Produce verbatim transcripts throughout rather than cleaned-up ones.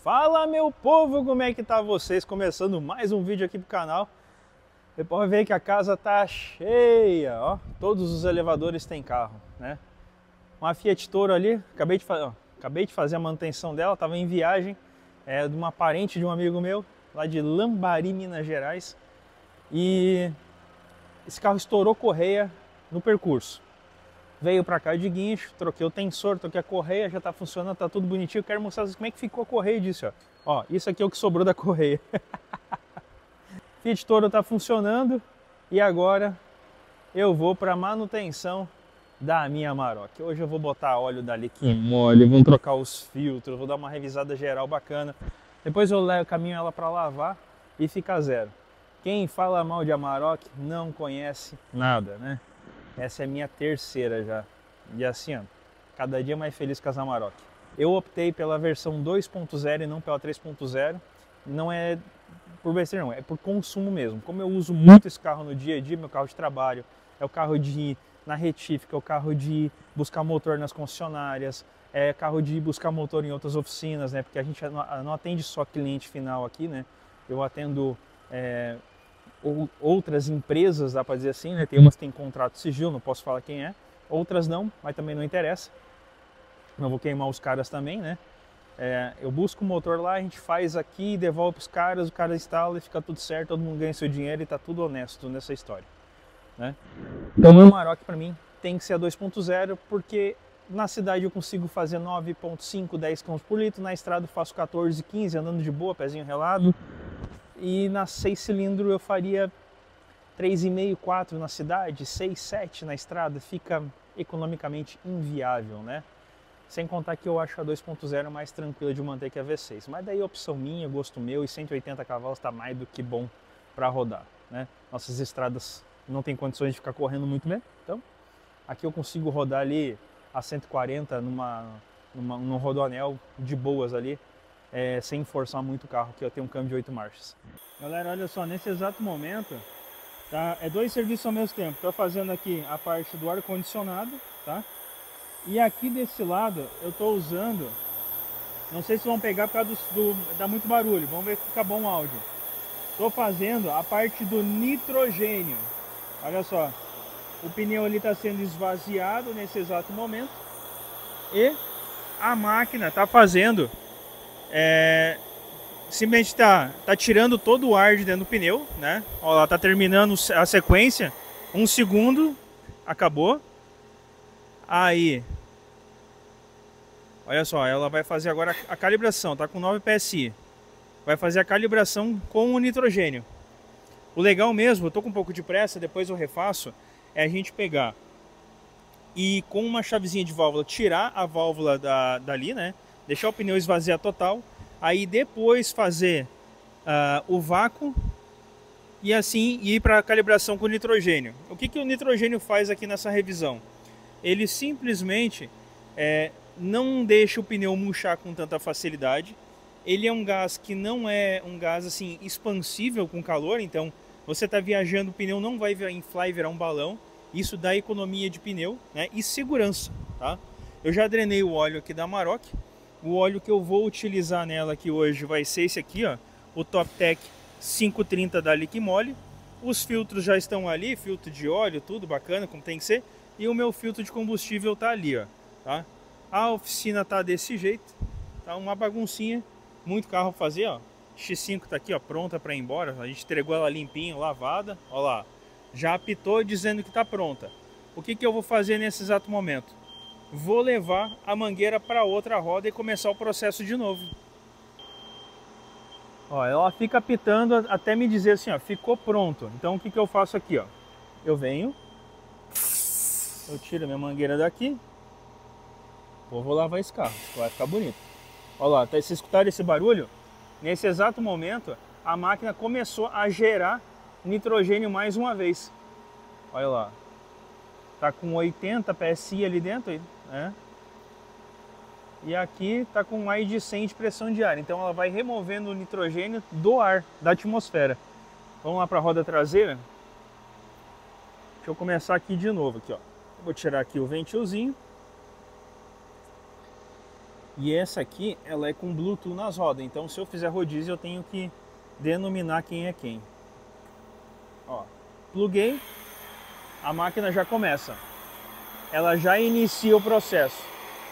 Fala, meu povo, como é que tá vocês? Começando mais um vídeo aqui pro canal. Você pode ver que a casa tá cheia, ó. Todos os elevadores têm carro, né? Uma Fiat Toro ali, acabei de, ó, acabei de fazer a manutenção dela, tava em viagem é, de uma parente de um amigo meu, lá de Lambari, Minas Gerais. E esse carro estourou correia no percurso. Veio para cá de guincho, troquei o tensor, troquei a correia, já tá funcionando, tá tudo bonitinho. Eu quero mostrar como é que ficou a correia disso, ó. Ó, isso aqui é o que sobrou da correia. Fiat Toro tá funcionando e agora eu vou para manutenção da minha Amarok. Hoje eu vou botar óleo da Liquim Mole, vamos trocar os filtros, vou dar uma revisada geral bacana. Depois eu levo, caminho ela para lavar e fica zero. Quem fala mal de Amarok não conhece nada, né? Essa é a minha terceira já. E assim, ó, cada dia mais feliz com as Amarok. Eu optei pela versão dois ponto zero e não pela três ponto zero. Não é por besteira não, é por consumo mesmo. Como eu uso muito esse carro no dia a dia, meu carro de trabalho, é o carro de ir na retífica, é o carro de ir buscar motor nas concessionárias, é carro de ir buscar motor em outras oficinas, né? Porque a gente não atende só cliente final aqui, né? Eu atendo... É, ou outras empresas, dá para dizer assim, né? Tem umas que tem contrato sigilo, não posso falar quem é, outras não, mas também não interessa, não vou queimar os caras também, né? É, eu busco o motor lá, a gente faz aqui, devolve para os caras, o cara instala e fica tudo certo, todo mundo ganha seu dinheiro e tá tudo honesto nessa história, né? Então o Amarok para mim tem que ser a dois ponto zero, porque na cidade eu consigo fazer nove ponto cinco, dez quilômetros por litro, na estrada eu faço quatorze, quinze, andando de boa, pezinho relado. E na seis cilindros eu faria três vírgula cinco, quatro na cidade, seis, sete na estrada, fica economicamente inviável, né? Sem contar que eu acho a dois ponto zero mais tranquila de manter que a V seis. Mas daí opção minha, gosto meu, e cento e oitenta cavalos está mais do que bom para rodar, né? Nossas estradas não tem condições de ficar correndo muito mesmo, então aqui eu consigo rodar ali a cento e quarenta numa, numa, num rodoanel de boas ali. É, sem forçar muito o carro, que eu tenho um câmbio de oito marchas. Galera, olha só, nesse exato momento, tá, é dois serviços ao mesmo tempo. Estou fazendo aqui a parte do ar-condicionado, tá? E aqui desse lado eu estou usando, não sei se vão pegar por causa do, do, dá muito barulho, vamos ver se fica bom o áudio. Estou fazendo a parte do nitrogênio. Olha só, o pneu ali está sendo esvaziado nesse exato momento e a máquina está fazendo... É, simplesmente está tá tirando todo o ar de dentro do pneu, né? Ó, ela tá terminando a sequência, um segundo, acabou. Aí, olha só, ela vai fazer agora a calibração, tá com nove P S I. Vai fazer a calibração com o nitrogênio. O legal mesmo, eu tô com um pouco de pressa, depois eu refaço, é a gente pegar e com uma chavezinha de válvula tirar a válvula da, dali, né? Deixar o pneu esvaziar total, aí depois fazer uh, o vácuo e assim ir para a calibração com nitrogênio. O que, que o nitrogênio faz aqui nessa revisão? Ele simplesmente é, não deixa o pneu murchar com tanta facilidade. Ele é um gás que não é um gás assim expansível com calor, então você está viajando, o pneu não vai inflar e virar um balão. Isso dá economia de pneu, né, e segurança, tá? Eu já drenei o óleo aqui da Amarok. O óleo que eu vou utilizar nela aqui hoje vai ser esse aqui, ó, o Toptec quinhentos e trinta da Liquim Mole. Os filtros já estão ali, filtro de óleo, tudo bacana, como tem que ser. E o meu filtro de combustível tá ali, ó, tá? A oficina tá desse jeito, tá uma baguncinha, muito carro fazer, ó. X cinco tá aqui, ó, pronta para ir embora. A gente entregou ela limpinha, lavada, ó lá. Já apitou dizendo que tá pronta. O que que eu vou fazer nesse exato momento? Vou levar a mangueira para outra roda e começar o processo de novo. Ó, ela fica apitando até me dizer assim, ó, ficou pronto. Então o que que eu faço aqui, ó? Eu venho, eu tiro a minha mangueira daqui, vou lavar esse carro, vai ficar bonito. Ó lá, tá, vocês escutaram esse barulho? Nesse exato momento, a máquina começou a gerar nitrogênio mais uma vez. Olha lá. Tá com oitenta P S I ali dentro, né? E aqui tá com mais de cem de pressão de ar. Então ela vai removendo o nitrogênio do ar, da atmosfera. Vamos lá para a roda traseira. Deixa eu começar aqui de novo, aqui, ó. Vou tirar aqui o ventilzinho. E essa aqui, ela é com Bluetooth nas rodas. Então, se eu fizer rodízio, eu tenho que denominar quem é quem. Ó, pluguei, a máquina já começa. Ela já inicia o processo.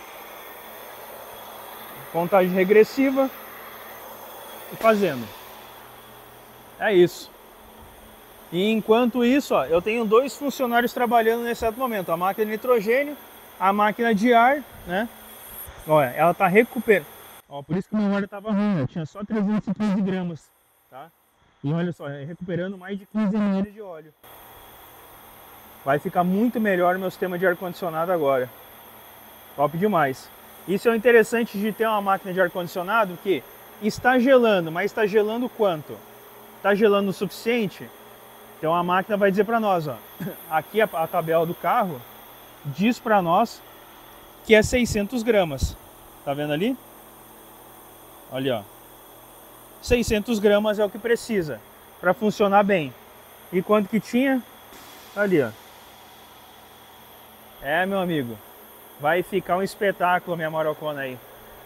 Contagem regressiva. E fazendo. É isso. E enquanto isso, ó, eu tenho dois funcionários trabalhando nesse exato momento. A máquina de nitrogênio, a máquina de ar, né? Olha, ela tá recuperando. Ó, por isso que o meu óleo tava ruim, né? Tinha só trezentos e quinze gramas, tá? E olha só, recuperando mais de quinze mililitros de óleo. Vai ficar muito melhor o meu sistema de ar-condicionado agora. Top demais. Isso é o interessante de ter uma máquina de ar-condicionado, que está gelando, mas está gelando quanto? Está gelando o suficiente? Então a máquina vai dizer para nós, ó, aqui a, a tabela do carro diz para nós que é seiscentos gramas. Tá vendo ali? Olha, ó. seiscentos gramas é o que precisa para funcionar bem. E quanto que tinha? Ali, ó. É, meu amigo. Vai ficar um espetáculo a minha Marocona aí.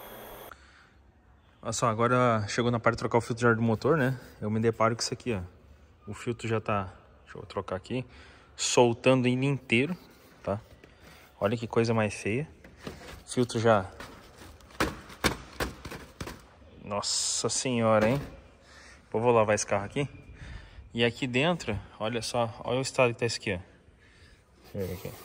Olha só, agora chegou na parte de trocar o filtro de ar do motor, né? Eu me deparo com isso aqui, ó. O filtro já tá, deixa eu trocar aqui, soltando ele inteiro, tá? Olha que coisa mais feia. O filtro já... Nossa senhora, hein? Eu vou lavar esse carro aqui. E aqui dentro, olha só, olha o estado que tá isso aqui, ó. Deixa eu ver aqui.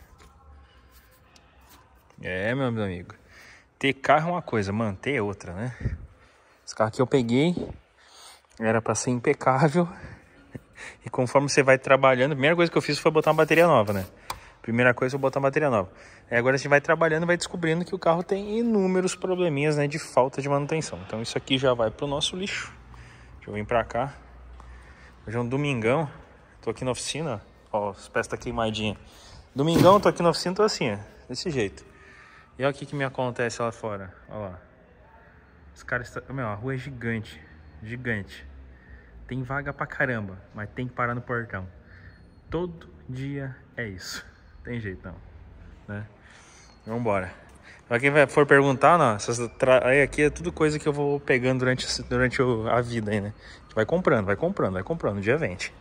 É, meu amigo. Ter carro é uma coisa, manter é outra, né? Esse carro que eu peguei era para ser impecável. E conforme você vai trabalhando, a primeira coisa que eu fiz foi botar uma bateria nova, né? Primeira coisa foi botar uma bateria nova. Aí agora você vai trabalhando e vai descobrindo que o carro tem inúmeros probleminhas, né, de falta de manutenção. Então isso aqui já vai pro nosso lixo. Deixa eu vir pra cá. Hoje é um domingão. Tô aqui na oficina, ó, as peças tá queimadinhas. Domingão, tô aqui na oficina, tô assim, ó, desse jeito. E olha o que que me acontece lá fora, olha lá. Os caras estão... Meu, a rua é gigante, gigante. Tem vaga pra caramba, mas tem que parar no portão. Todo dia é isso. Tem jeito não, né? Vambora. Pra quem for perguntar, não, essas tra... aí aqui é tudo coisa que eu vou pegando durante, durante a vida aí, né? A gente vai comprando, vai comprando, vai comprando, o dia vende.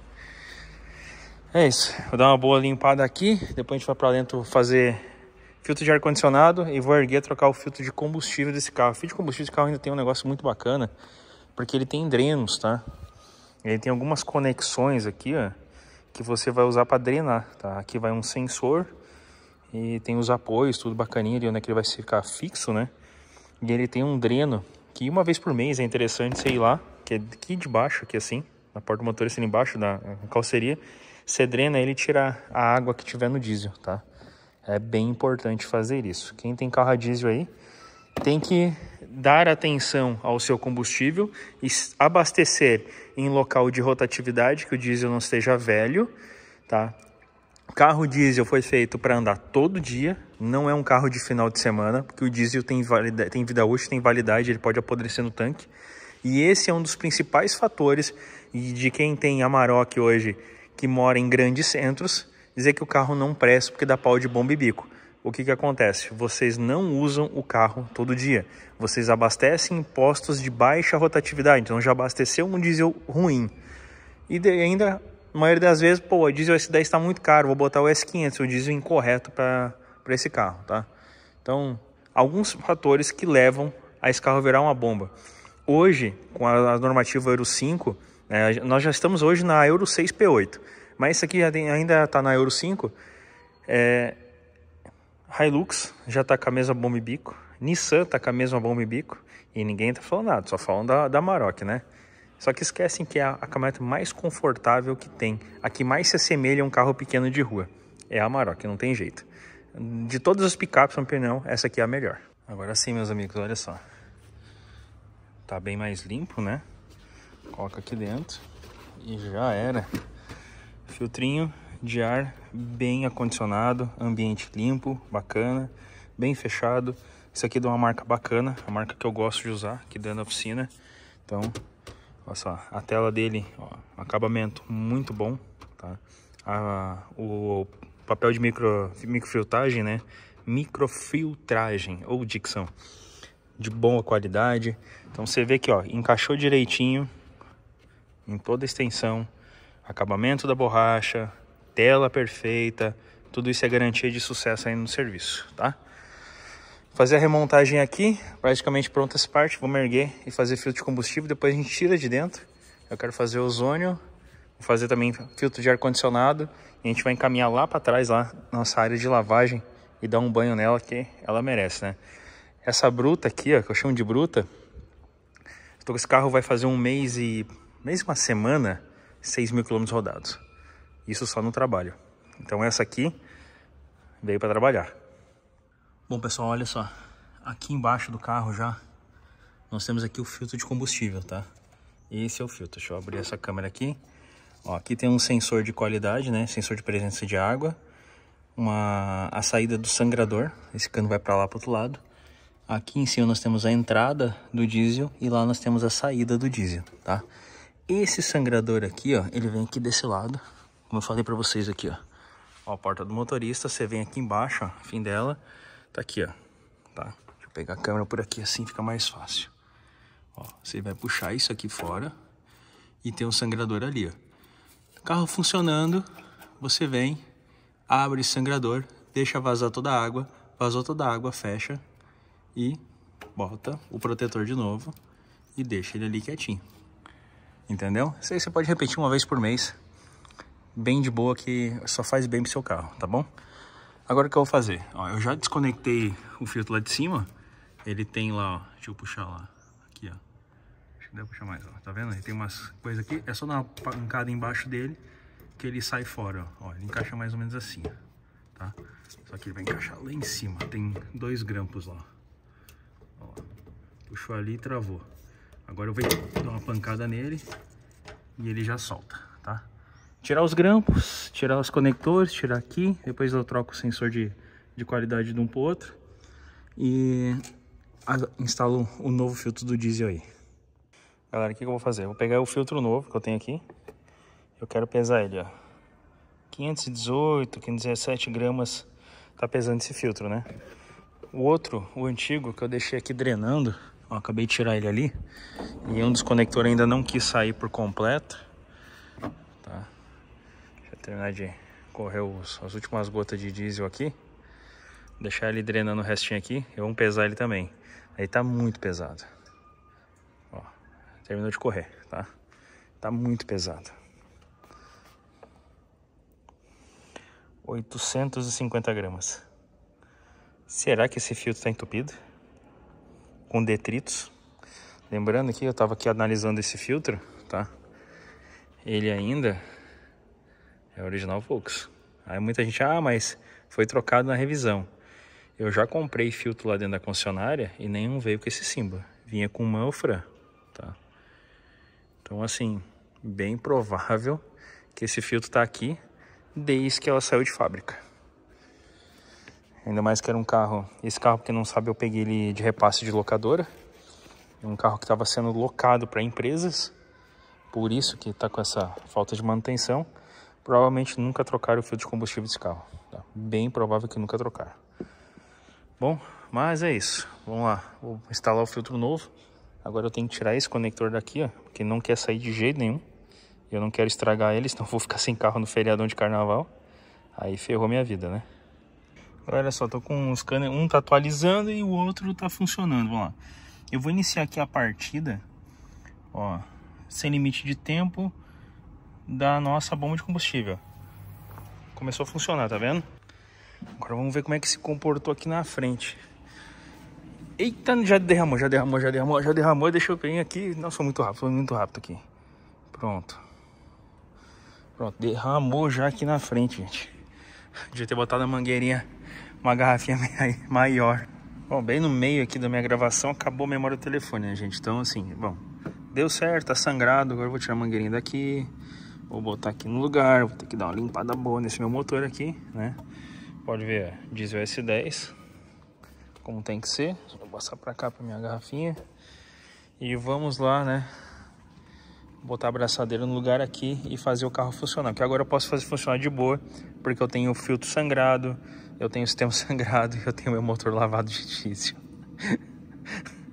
É isso. Vou dar uma boa limpada aqui, depois a gente vai pra dentro fazer filtro de ar-condicionado e vou erguer, trocar o filtro de combustível desse carro. O filtro de combustível desse carro ainda tem um negócio muito bacana, porque ele tem drenos, tá? Ele tem algumas conexões aqui, ó, que você vai usar para drenar, tá? Aqui vai um sensor e tem os apoios, tudo bacaninha ali, onde é que ele vai ficar fixo, né? E ele tem um dreno, que uma vez por mês é interessante você ir lá, que é aqui de baixo, aqui assim, na porta do motorista ali embaixo da calceria, você drena ele e tira a água que tiver no diesel, tá? É bem importante fazer isso. Quem tem carro a diesel aí, tem que dar atenção ao seu combustível e abastecer em local de rotatividade, que o diesel não esteja velho, tá? O carro diesel foi feito para andar todo dia, não é um carro de final de semana, porque o diesel tem, validade, tem vida útil, tem validade, ele pode apodrecer no tanque. E esse é um dos principais fatores de quem tem Amarok hoje, que mora em grandes centros, dizer que o carro não presta porque dá pau de bomba e bico. O que que acontece? Vocês não usam o carro todo dia. Vocês abastecem em postos de baixa rotatividade. Então já abasteceu um diesel ruim. E de, ainda, a maioria das vezes, pô, o diesel S dez está muito caro, vou botar o S quinhentos, o diesel incorreto para esse carro, tá? Então, alguns fatores que levam a esse carro virar uma bomba. Hoje, com a, a normativa Euro cinco, né, nós já estamos hoje na Euro seis P oito. Mas isso aqui já tem, ainda está na Euro cinco. É... Hilux já está com a mesma bomba e bico. Nissan está com a mesma bomba e bico. E ninguém está falando nada, só falam da, da Amarok, né? Só que esquecem que é a, a caminhonete mais confortável que tem. A que mais se assemelha a um carro pequeno de rua. É a Amarok, não tem jeito. De todas as picapes, na minha opinião, essa aqui é a melhor. Agora sim, meus amigos, olha só. Tá bem mais limpo, né? Coloca aqui dentro. E já era. Filtrinho de ar bem acondicionado, ambiente limpo, bacana, bem fechado. Isso aqui é de uma marca bacana, a marca que eu gosto de usar aqui dentro da oficina. Então, olha só, a tela dele, ó, acabamento muito bom, tá? A, o papel de micro, microfiltragem, né? Microfiltragem ou dicção. de boa qualidade. Então você vê que, ó, encaixou direitinho em toda a extensão, acabamento da borracha, tela perfeita, tudo isso é garantia de sucesso aí no serviço, tá? Fazer a remontagem aqui, praticamente pronta essa parte, vou erguer e fazer filtro de combustível, depois a gente tira de dentro. Eu quero fazer ozônio, vou fazer também filtro de ar-condicionado, e a gente vai encaminhar lá para trás, lá, nossa área de lavagem, e dar um banho nela que ela merece, né? Essa bruta aqui, ó, que eu chamo de bruta, tô com esse carro vai fazer um mês e... mês e uma semana, seis mil quilômetros rodados. Isso só no trabalho. Então essa aqui veio para trabalhar. Bom, pessoal, olha só. Aqui embaixo do carro já, nós temos aqui o filtro de combustível, tá? Esse é o filtro. Deixa eu abrir essa câmera aqui. Ó, aqui tem um sensor de qualidade, né? Sensor de presença de água. Uma... a saída do sangrador. Esse cano vai para lá, para o outro lado. Aqui em cima nós temos a entrada do diesel e lá nós temos a saída do diesel, tá? Esse sangrador aqui, ó, ele vem aqui desse lado, como eu falei pra vocês aqui, ó. Ó, a porta do motorista, você vem aqui embaixo, ó, fim dela, tá aqui, ó, tá? Deixa eu pegar a câmera por aqui, assim fica mais fácil. Ó, você vai puxar isso aqui fora e tem um sangrador ali, ó. Carro funcionando, você vem, abre esse sangrador, deixa vazar toda a água, vazou toda a água, fecha e bota o protetor de novo e deixa ele ali quietinho. Entendeu? Isso aí você pode repetir uma vez por mês. Bem de boa, que só faz bem pro seu carro, tá bom? Agora o que eu vou fazer? Ó, eu já desconectei o filtro lá de cima. Ele tem lá, ó. Deixa eu puxar lá. Aqui, ó. Acho que deve puxar mais, ó. Tá vendo? Ele tem umas coisas aqui. É só dar uma pancada embaixo dele que ele sai fora, ó. Ó, ele encaixa mais ou menos assim, ó. Tá? Só que ele vai encaixar lá em cima. Tem dois grampos lá. Ó. Puxou ali e travou. Agora eu vou dar uma pancada nele e ele já solta, tá? Tirar os grampos, tirar os conectores, tirar aqui. Depois eu troco o sensor de, de qualidade de um para o outro. E instalo o novo filtro do diesel aí. Galera, o que eu vou fazer? Eu vou pegar o filtro novo que eu tenho aqui. Eu quero pesar ele, ó. quinhentos e dezoito, quinhentos e dezessete gramas tá pesando esse filtro, né? O outro, o antigo, que eu deixei aqui drenando... Ó, acabei de tirar ele ali e um dos conectores ainda não quis sair por completo, tá? Deixa eu terminar de correr os, as últimas gotas de diesel aqui, deixar ele drenando o restinho aqui e vamos pesar ele também. Aí tá muito pesado. Ó, terminou de correr, tá? Tá muito pesado. oitocentos e cinquenta gramas. Será que esse filtro tá entupido? Com detritos. Lembrando que eu estava aqui analisando esse filtro, tá? Ele ainda é original Volks. Aí muita gente, ah, mas foi trocado na revisão. Eu já comprei filtro lá dentro da concessionária e nenhum veio com esse símbolo. Vinha com Manfra, tá? Então, assim, bem provável que esse filtro tá aqui desde que ela saiu de fábrica. Ainda mais que era um carro, esse carro, pra quem não sabe, eu peguei ele de repasse de locadora. Um carro que estava sendo locado para empresas, por isso que está com essa falta de manutenção. Provavelmente nunca trocaram o filtro de combustível desse carro, tá? Bem provável que nunca trocaram. Bom, mas é isso. Vamos lá, vou instalar o filtro novo. Agora eu tenho que tirar esse conector daqui, ó, porque não quer sair de jeito nenhum. Eu não quero estragar ele, senão eu vou ficar sem carro no feriadão de carnaval. Aí ferrou minha vida, né? Olha só, tô com os canos, um tá atualizando e o outro tá funcionando. Vamos lá. Eu vou iniciar aqui a partida, ó, sem limite de tempo da nossa bomba de combustível. Começou a funcionar, tá vendo? Agora vamos ver como é que se comportou aqui na frente. Eita, já derramou, já derramou, já derramou, já derramou. Deixa eu vir aqui. Nossa, foi muito rápido, foi muito rápido aqui. Pronto. Pronto, derramou já aqui na frente, gente. Devia ter botado a mangueirinha, uma garrafinha maior. Bom, bem no meio aqui da minha gravação acabou a memória do telefone, né, gente? Então, assim, bom, deu certo, tá sangrado. Agora eu vou tirar a mangueirinha daqui, vou botar aqui no lugar, vou ter que dar uma limpada boa nesse meu motor aqui, né? Pode ver, diesel S dez, como tem que ser. Vou passar pra cá pra minha garrafinha. E vamos lá, né? Botar a abraçadeira no lugar aqui e fazer o carro funcionar. Porque agora eu posso fazer funcionar de boa, porque eu tenho o filtro sangrado, eu tenho o sistema sangrado e eu tenho meu motor lavado de diesel.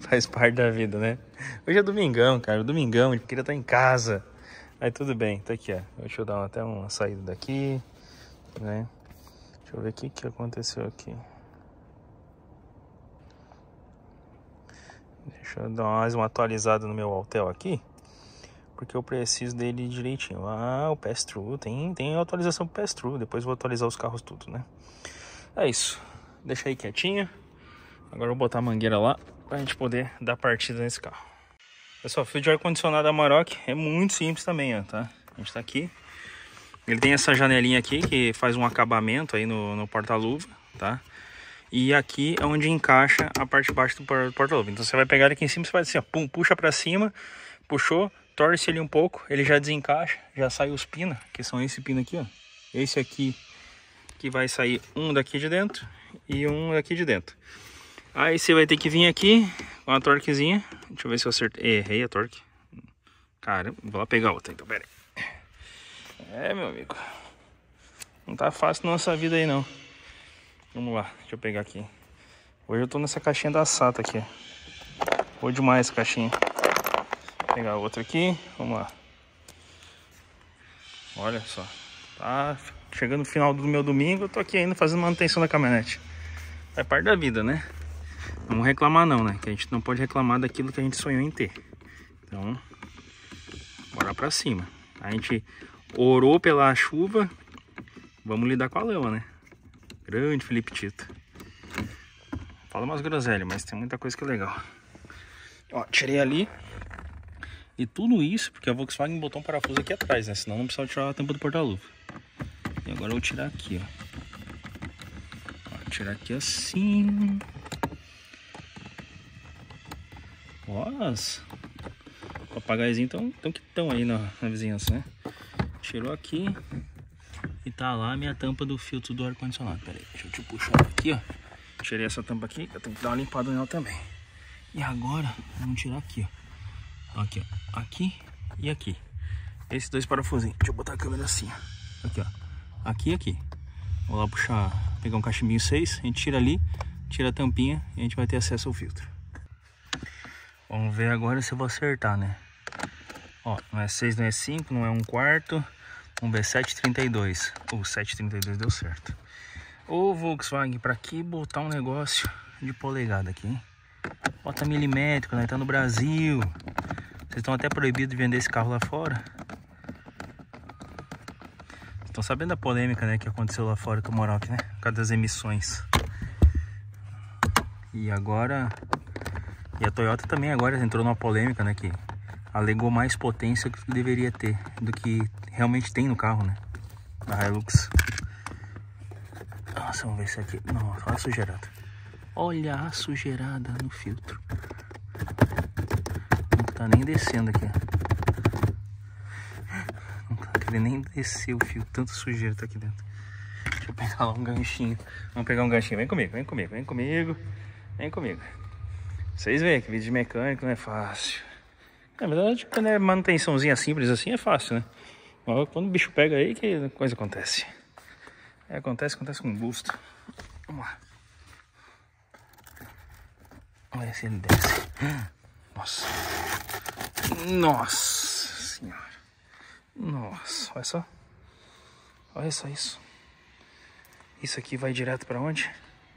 Faz parte da vida, né? Hoje é domingão, cara. Domingão, a gente queria estar em casa. Aí tudo bem, tá aqui, ó. Deixa eu dar até uma saída daqui, né? Deixa eu ver o que, que aconteceu aqui. Deixa eu dar mais uma atualizada no meu Autel aqui, porque eu preciso dele direitinho. Ah, o pass-through, tem, tem atualização pro pass-through. Depois eu vou atualizar os carros tudo, né? É isso. Deixa aí quietinho. Agora eu vou botar a mangueira lá pra gente poder dar partida nesse carro. Pessoal, o fio de ar-condicionado da Amarok é muito simples também, ó, tá? A gente tá aqui. Ele tem essa janelinha aqui que faz um acabamento aí no, no porta-luva, tá? E aqui é onde encaixa a parte de baixo do porta-luva. Então você vai pegar ele aqui em cima, você vai assim, ó, pum, puxa pra cima, puxou, torce ele um pouco, ele já desencaixa, já sai os pinos, que são esse pino aqui, ó. Esse aqui que vai sair um daqui de dentro e um daqui de dentro. Aí você vai ter que vir aqui com a torquezinha. Deixa eu ver se eu acertei. Errei a torque. Caramba, vou lá pegar outra então, pera aí. É, meu amigo, não tá fácil nossa vida aí não. Vamos lá, deixa eu pegar aqui. Hoje eu tô nessa caixinha da SATA aqui. Boa demais essa caixinha. Vou pegar outra aqui, vamos lá. Olha só, tá chegando no final do meu domingo, eu tô aqui ainda fazendo manutenção da caminhonete. É parte da vida, né? Não vamos reclamar não, né? Que a gente não pode reclamar daquilo que a gente sonhou em ter. Então, bora pra cima. A gente orou pela chuva, vamos lidar com a lama, né? Grande Felipe Tito. Fala umas groselhas, mas tem muita coisa que é legal. Ó, tirei ali. E tudo isso porque a Volkswagen botou um parafuso aqui atrás, né? Senão não precisava tirar a tampa do porta-luva. E agora eu vou tirar aqui, ó. Ó, tirar aqui assim. Nossa, os papagaizinhos tão, tão que estão aí na, na vizinhança, né? Tirou aqui e tá lá a minha tampa do filtro do ar-condicionado. Pera aí, deixa eu te puxar aqui, ó. Tirei essa tampa aqui, eu tenho que dar uma limpada nela também. E agora, vamos tirar aqui, ó. Aqui, ó. Aqui e aqui. Esses dois parafusinhos. Deixa eu botar a câmera assim, ó. Aqui, ó. Aqui e aqui. Vou lá puxar, pegar um cachimbinho seis, a gente tira ali, tira a tampinha e a gente vai ter acesso ao filtro. Vamos ver agora se eu vou acertar, né? Ó, não é seis, não é cinco, não é um quarto. Vamos ver, sete vírgula trinta e dois. O sete vírgula trinta e dois deu certo. Ô Volkswagen, pra que botar um negócio de polegada aqui, hein? Bota milimétrico, né? Tá no Brasil. Vocês estão até proibidos de vender esse carro lá fora. Estão sabendo da polêmica, né? Que aconteceu lá fora com o Amarok, né? Por causa das emissões. E agora... E a Toyota também agora entrou numa polêmica, né? Que alegou mais potência que deveria ter do que realmente tem no carro, né? Da Hilux. Nossa, vamos ver isso aqui. Nossa, olha a sujeirada. Olha a sujeirada no filtro. Não tá nem descendo aqui. Não tá querendo nem descer o fio. Tanto sujeira tá aqui dentro. Deixa eu pegar lá um ganchinho. Vamos pegar um ganchinho. Vem comigo, vem comigo, vem comigo. Vem comigo. Vocês veem que vídeo de mecânico não é fácil. Na verdade, quando é manutençãozinha simples assim, é fácil, né? Mas quando o bicho pega aí, que coisa acontece. É, acontece, acontece com gosto. Vamos lá. Olha se ele desce. Nossa. Nossa senhora. Nossa, olha só. Olha só isso. Isso aqui vai direto pra onde?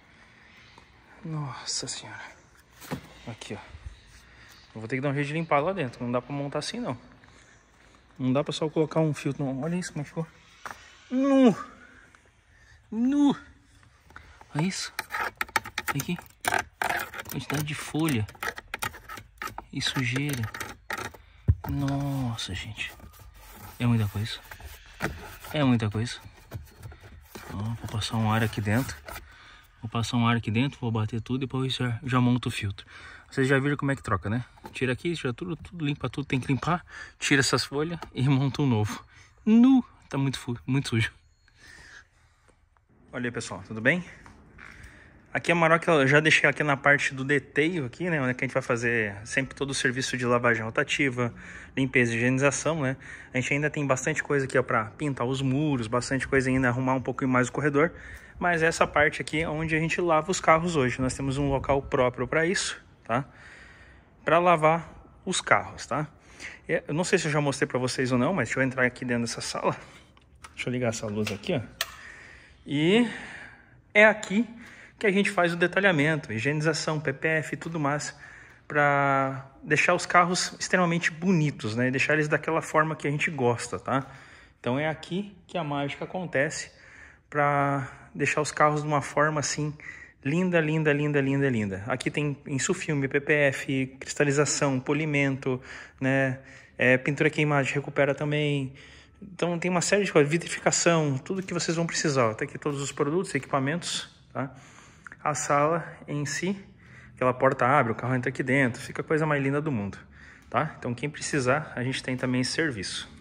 Nossa senhora. Aqui, ó. Eu vou ter que dar um jeito de limpar lá dentro. Não dá pra montar assim, não. Não dá pra só colocar um filtro, não. Olha isso como ficou. Nu! Nu! Olha isso. Olha aqui. Quantidade de folha. E sujeira. Nossa, gente. É muita coisa. É muita coisa. Ó, vou passar um ar aqui dentro. Vou passar um ar aqui dentro, vou bater tudo e depois já, já monto o filtro. Vocês já viram como é que troca, né? Tira aqui, tira tudo, tudo, limpa tudo, tem que limpar. Tira essas folhas e monta um novo. Nu! Tá muito, muito sujo. Olha aí, pessoal, tudo bem? Aqui a Amarok eu já deixei aqui na parte do detail aqui, né? Onde a gente vai fazer sempre todo o serviço de lavagem rotativa, limpeza e higienização, né? A gente ainda tem bastante coisa aqui, ó, pra pintar os muros, bastante coisa ainda, arrumar um pouquinho mais o corredor. Mas essa parte aqui é onde a gente lava os carros hoje. Nós temos um local próprio para isso, tá? para lavar os carros, tá? Eu não sei se eu já mostrei para vocês ou não, mas deixa eu entrar aqui dentro dessa sala. Deixa eu ligar essa luz aqui, ó. E é aqui que a gente faz o detalhamento, higienização, P P F e tudo mais, para deixar os carros extremamente bonitos, né? E deixar eles daquela forma que a gente gosta, tá? Então é aqui que a mágica acontece para deixar os carros de uma forma assim linda, linda, linda, linda, linda. Aqui tem insufilme, P P F, cristalização, polimento, né? É, pintura queimada recupera também. Então tem uma série de coisas, vitrificação, tudo que vocês vão precisar. Tá aqui todos os produtos, equipamentos, tá? A sala em si, aquela porta abre, o carro entra aqui dentro, fica a coisa mais linda do mundo, tá? Então quem precisar, a gente tem também esse serviço.